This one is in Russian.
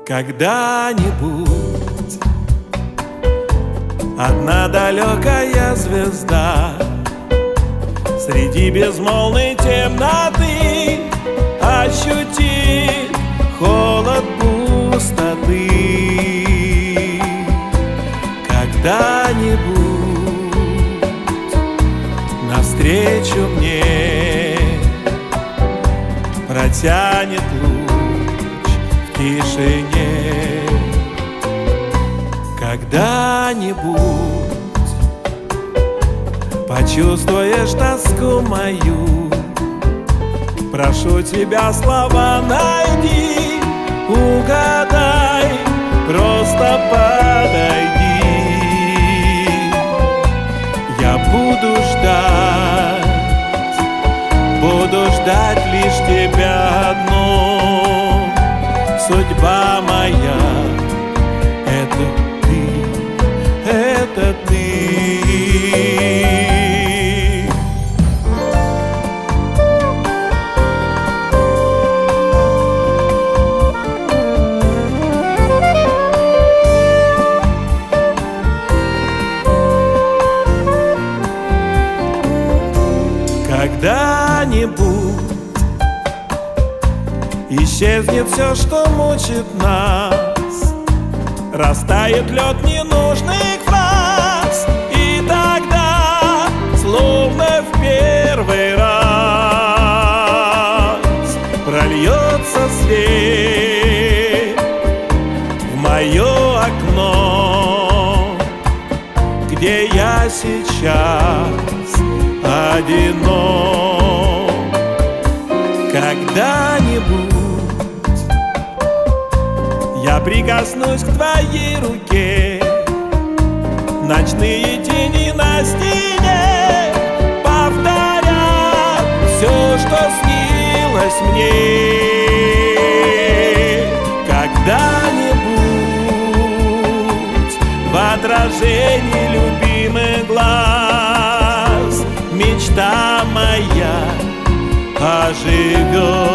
Когда-нибудь одна далекая звезда среди безмолвной темноты ощутит холод пустоты. Когда-нибудь навстречу мне протянет луч в тишине. Когда-нибудь почувствуешь тоску мою, прошу тебя, слова найди, угадай, просто подойди. Я буду ждать лишь тебя одну. Судьба моя — это ты. Когда-нибудь исчезнет все, что мучит нас, растает лед ненужных фраз, и тогда, словно в первый раз, прольется свет в мое окно, где я сейчас одинок. Когда-нибудь я прикоснусь к твоей руке, ночные тени на стене повторят все, что снилось мне. Когда-нибудь в отражении любимых глаз мечта моя оживет.